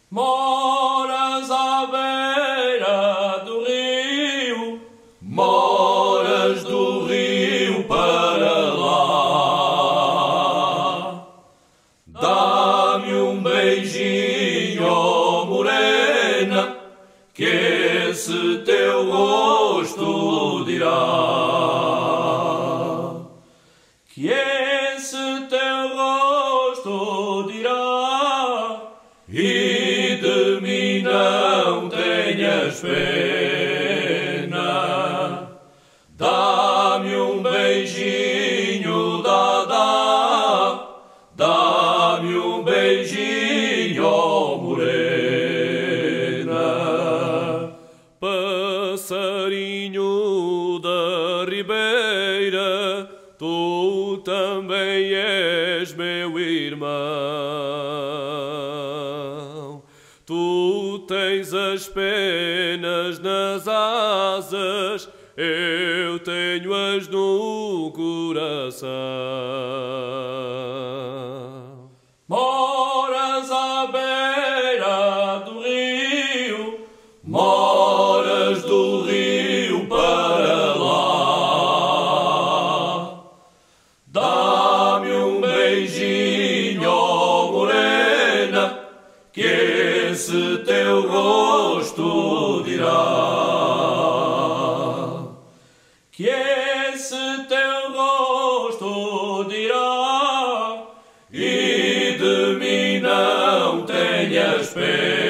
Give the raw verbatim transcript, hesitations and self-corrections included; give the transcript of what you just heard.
Moras à beira do rio, moras do rio para lá. Dá-me um beijinho, oh morena, que esse teu rosto dirá. que esse teu rosto dirá. E de mim não tenhas pena. Dá-me um beijinho, dá, dá. Dá-me um beijinho, oh morena. Passarinho da ribeira, tu também és meu irmão. Tu tens as penas nas asas, eu tenho-as no coração. Moras à beira do rio, moras do rio para lá. Dá-me um beijinho, oh morena, que esse teu rosto dirá. que esse teu rosto dirá. E de mim não tenhas pena.